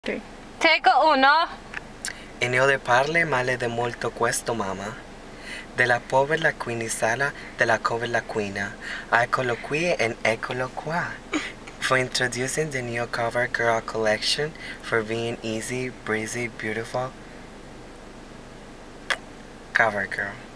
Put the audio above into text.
Sì. Take uno. E non le parle male di molto questo mamma. Della povera quindicella della povera quina. Eccolo qui and eccolo qua. For introducing the new Cover Girl collection for being easy, breezy, beautiful. Cover Girl.